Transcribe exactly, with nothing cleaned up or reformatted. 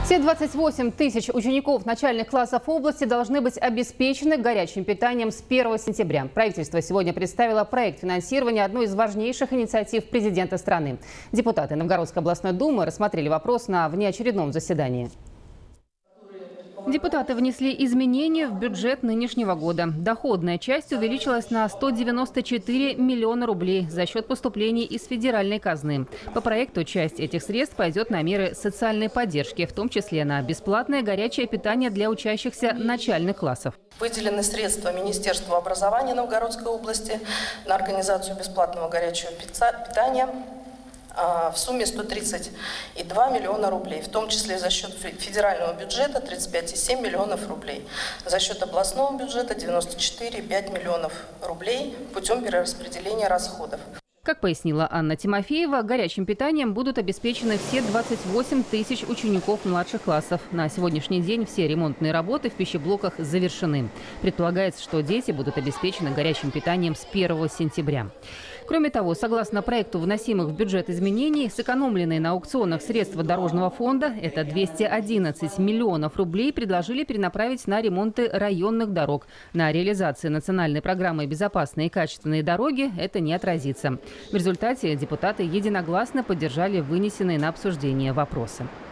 Все двадцать восемь тысяч учеников начальных классов области должны быть обеспечены горячим питанием с первого сентября. Правительство сегодня представило проект финансирования одной из важнейших инициатив президента страны. Депутаты Новгородской областной думы рассмотрели вопрос на внеочередном заседании. Депутаты внесли изменения в бюджет нынешнего года. Доходная часть увеличилась на сто девяносто четыре миллиона рублей за счет поступлений из федеральной казны. По проекту часть этих средств пойдет на меры социальной поддержки, в том числе на бесплатное горячее питание для учащихся начальных классов. Выделены средства Министерству образования Новгородской области на организацию бесплатного горячего питания в сумме сто тридцать два миллиона рублей, в том числе за счет федерального бюджета тридцать пять целых семь десятых миллионов рублей, за счет областного бюджета девяносто четыре целых пять десятых миллионов рублей путем перераспределения расходов. Как пояснила Анна Тимофеева, горячим питанием будут обеспечены все двадцать восемь тысяч учеников младших классов. На сегодняшний день все ремонтные работы в пищеблоках завершены. Предполагается, что дети будут обеспечены горячим питанием с первого сентября. Кроме того, согласно проекту вносимых в бюджет изменений, сэкономленные на аукционах средства дорожного фонда, это двести одиннадцать миллионов рублей, предложили перенаправить на ремонты районных дорог. На реализации национальной программы «Безопасные и качественные дороги» это не отразится. В результате депутаты единогласно поддержали вынесенные на обсуждение вопросы.